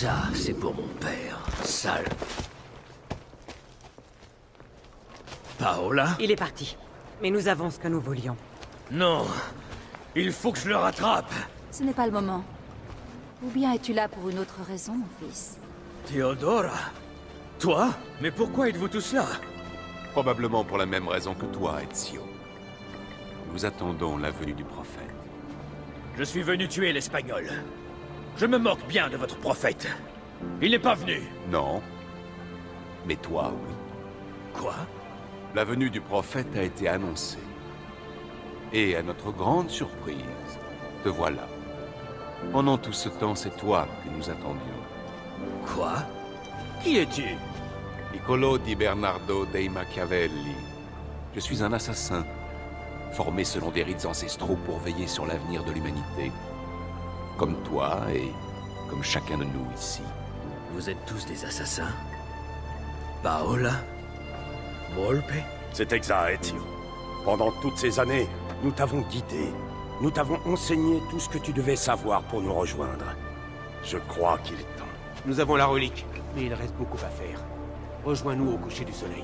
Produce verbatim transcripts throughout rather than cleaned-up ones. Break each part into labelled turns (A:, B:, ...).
A: Ça, c'est pour mon père. Sale. Paola?
B: Il est parti. Mais nous avons ce que nous voulions.
A: Non. Il faut que je le rattrape.
C: Ce n'est pas le moment. Ou bien es-tu là pour une autre raison, mon fils?
A: Theodora? Toi? Mais pourquoi êtes-vous tous là?
D: Probablement pour la même raison que toi, Ezio. Nous attendons la venue du prophète.
A: Je suis venu tuer l'Espagnol. Je me moque bien de votre prophète. Il n'est pas venu.
D: Non. Mais toi, oui.
A: Quoi?
D: La venue du prophète a été annoncée. Et à notre grande surprise, te voilà. Pendant tout ce temps, c'est toi que nous attendions.
A: Quoi? Qui es-tu?
D: Niccolo di Bernardo dei Machiavelli. Je suis un assassin, formé selon des rites ancestraux pour veiller sur l'avenir de l'humanité. Comme toi et comme chacun de nous ici.
A: Vous êtes tous des assassins? Paola? Volpe?
E: C'est exact, Ezio. Pendant toutes ces années, nous t'avons guidé. Nous t'avons enseigné tout ce que tu devais savoir pour nous rejoindre. Je crois qu'il est temps.
F: Nous avons la relique, mais il reste beaucoup à faire. Rejoins-nous au coucher du soleil.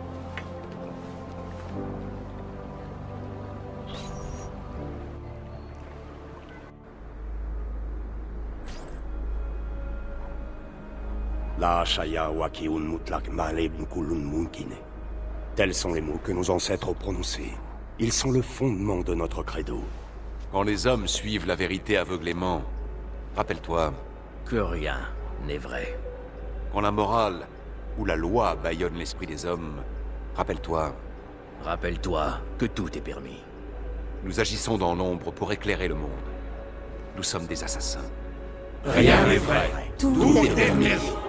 E: La Shaya Wakiun Mutlak Maleb Nukulun Munkine. Tels sont les mots que nos ancêtres ont prononcés. Ils sont le fondement de notre credo.
D: Quand les hommes suivent la vérité aveuglément, rappelle-toi,
A: Que rien n'est vrai.
D: quand la morale ou la loi bâillonne l'esprit des hommes, rappelle-toi,
A: Rappelle-toi que tout est permis.
D: nous agissons dans l'ombre pour éclairer le monde. Nous sommes des assassins.
E: Rien n'est vrai.
C: Tout, est permis.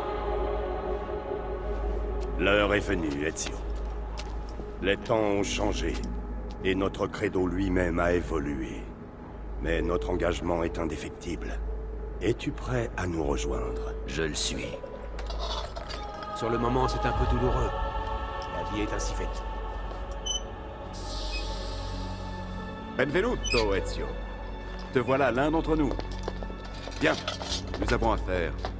E: L'heure est venue, Ezio. Les temps ont changé, et notre credo lui-même a évolué. Mais notre engagement est indéfectible. Es-tu prêt à nous rejoindre?
A: Je le suis.
F: Sur le moment, c'est un peu douloureux. La vie est ainsi faite.
D: Benvenuto, Ezio. Te voilà l'un d'entre nous. Bien, nous avons affaire